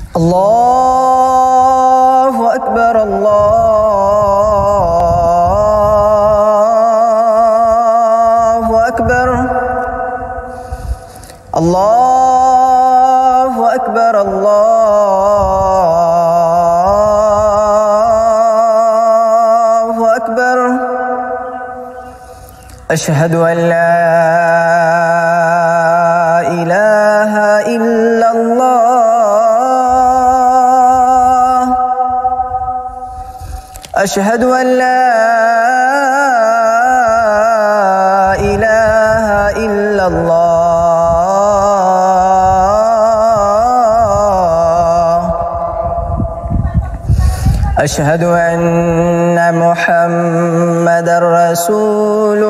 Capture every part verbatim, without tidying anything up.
الله أكبر الله أكبر الله أكبر الله أكبر أشهد أن لا إله إلا الله أشهد أن لا إله إلا الله أشهد أن محمد رسول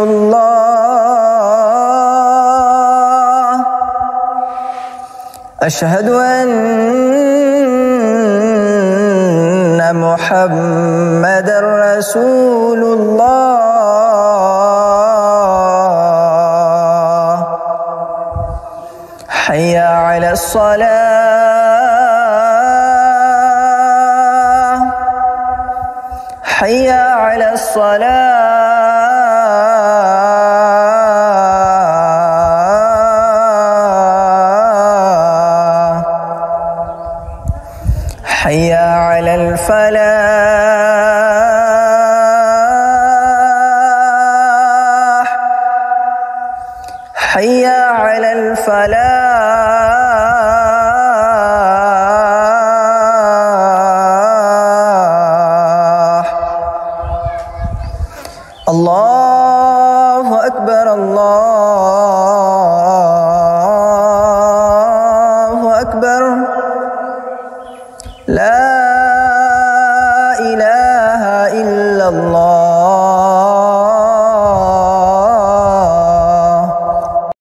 الله أشهد أن محمد رسول الله حي على الصلاة حي على الصلاة حي على الفلاح حي على الفلاح الله أكبر الله أكبر لا إله إلا الله